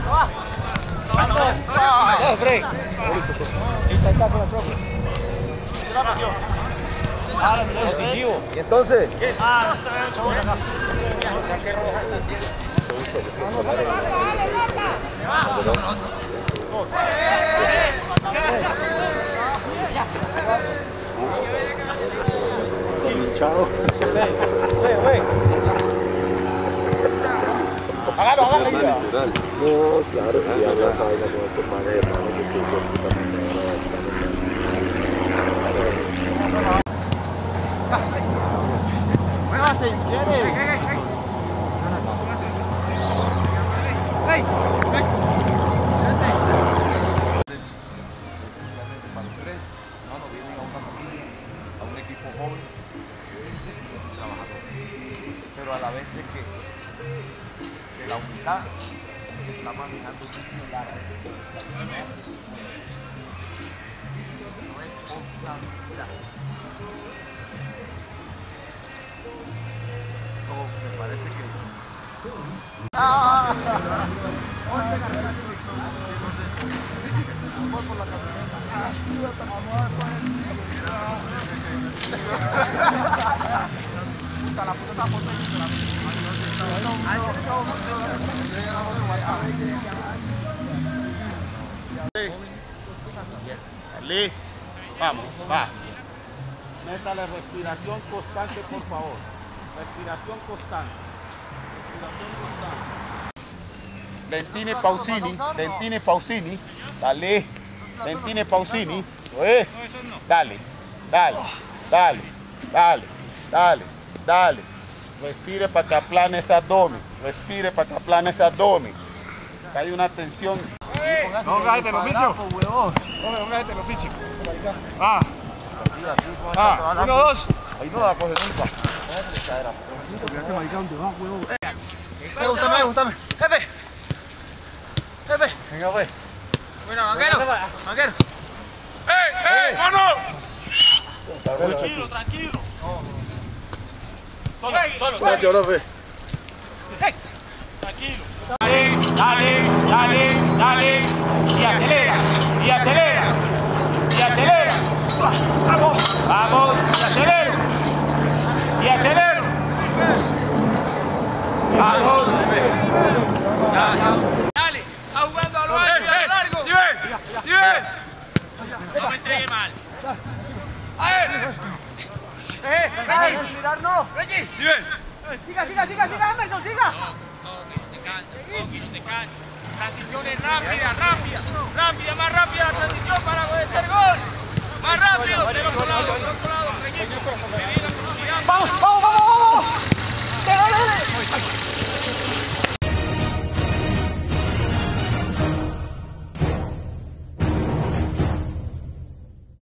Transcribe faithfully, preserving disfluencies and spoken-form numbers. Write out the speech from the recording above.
¡Eh, Frey! Intenta con la propia. Positivo. ¿Y entonces? Ah, está bien, chabón, acá. Chao. Hágalo, hágalo. No, claro, si ya esa vaina con estos manes de hermanos que tú Muévase, quiere. Pero a la vez de que, que la humildad está manejando un similar a esto. No es confianza. No, me parece que... ¡Ah! Voy por la camioneta. La puta está por dentro. Vamos, va. Métale respiración constante, por favor. Respiración constante. Respiración constante. Lentini Pausini, Lentini Pausini. Dale. Lentini Pausini. ¿Lo es? Dale, dale, dale, dale, dale. Dale, respire para que aplane ese abdomen, respire para que aplane ese abdomen. Hay una tensión. No pongas este el oficio. No pongas este el oficio. Ah. Ah, uno, dos. Ahí no la coge nunca. Gústame, gústame. Jefe. Jefe. Venga, pues. Bueno, vaquero. Vaquero. ¡Ey, ey, mano! Tranquilo, tranquilo. Solo, solo, Gracias, profe. tranquilo. Dale, dale, dale, dale. Y acelera, y acelera, y acelera. Vamos, vamos, y acelero. Y acelero. Vamos. Ya, ya. Dale, está jugando a lo alto y a lo largo. ¡Sí ven! ¡Sí ven! No me entregue mal. ¡A ver! ¡Eh! ¡Reggie! Mirar no. ¡Reggie! ¡Sí ven! Siga, siga, siga, siga, Emerson, siga. Toque, no te canses, toque, no te canses. Transiciones rápidas, rápidas, rápida, más rápida la transición para meter gol. Más rápido, del otro lado, del otro lado, Reggie.